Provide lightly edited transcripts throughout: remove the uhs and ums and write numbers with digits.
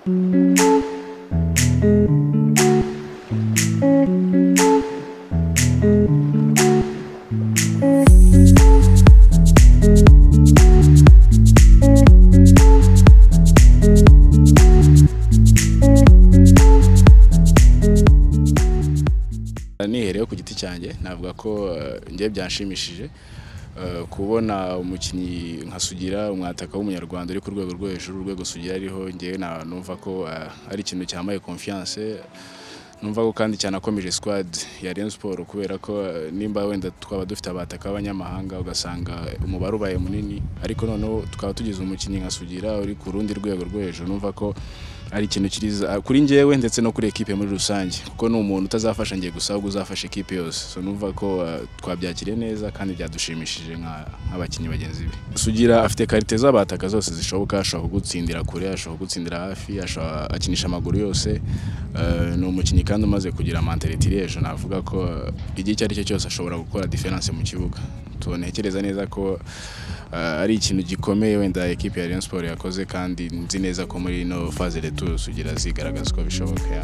Nihereyo ku giti cyanjye navuga ko ngiye byanshimishije kubona umukinyi nka Sugira umwataka w'umunyarwanda uri ku rwego rwo hejuru urwego Sugira ariho ngiye numva ko ari ikintu cyamaye confiance numva ko kandi cyane akomeje squad ya Rayon Sport kubera ko nimba wenda twaba dufite abataka abanyamahanga ugasanga umubare ubaye munini ariko noneho tukaba tugize umukinyi nka Sugira uri ku rundi rwego rwo hejuru numva ko ari ikintu kiriza kuri njyewe ndetse no kuri equipe muri rusange kuko ni umuntu utazafasha ngiye gusa ahubwo uzafasha equipe yose so numva ko twabyakiriye neza kandi byadushimishije nk'abakinyi bagenzi be. Sugira afite qualité z'abataka zose zishoboka ashobora kugutsindira kure ashobora kugutsindira hafi ashobora akinisha amaguru yose ni umukinyi kandi umaze kugira mentality rejo navuga ko igihe cyari cyo cyose ashobora gukora difference mu kibuga tubonekereza neza ko ari ikintu gikomeye wenda equipe ya Rayon Sport yakoze kandi nzi neza ko muri no phase de tour Sugira zigaragaza ko bishoboka.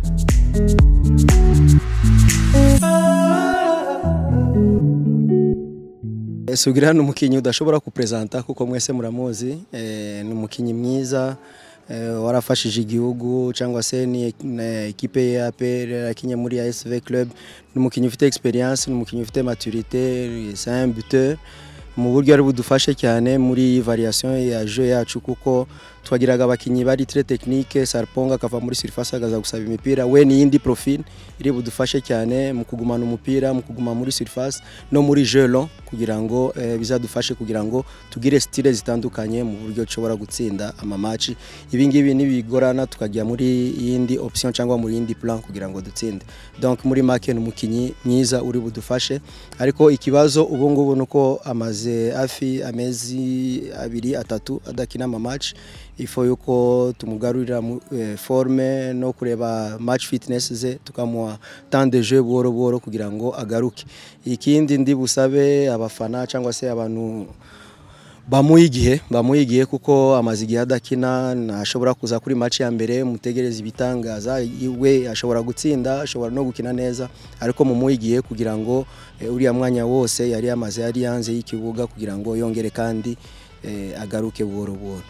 Sugira ni umukinyi udashobora kupresenta kuko mwese muramuzi ni umukinyi mwiza warafashije igihugu cyangwa se ni equipe ya APR yakinye muri ASV Club ni umukinyi ufite experience ni umukinyi ufite maturité c'est un buteur mu buryo ari budufashe cyane muri variation ya jeu yacu kuko twagiraga abakinyi bari très technique Sarponga akava muri surface agaza gusaba imipira we ni yindi profil iri budufashe cyane mu kugumana umupira mu kuguma muri surface no muri jeu long kugira ngo bizadufashe kugira ngo tugire style zitandukanye mu buryo cobora gutsinda ama match ibingibi nibigorana tukajya muri yindi option cyangwa muri yindi plan kugira ngo dutsinde donc muri make umukinyi mwiza uri budufashe ariko ikibazo ubu ngubu nuko amaze afi amezi 2-3 adakina ama match ifo yuko tumugarurira forme no kureba match fitness ze tukamuha temps de jeu buhoro buhoro kugira ngo agaruke. Ikindi ndi busabe abafana cyangwa se abantu bamuyigihe kuko amazi igihe adakina nashobora kuza kuri match ya mbere mutegereza ibitangaza iwe ashobora gutsinda ashobora no gukina neza ariko mumuyigihe kugira ngo uriya mwanya wose yari amaze yari yanze y'ikibuga kugira ngo yongere kandi agaruke buhoro buhoro.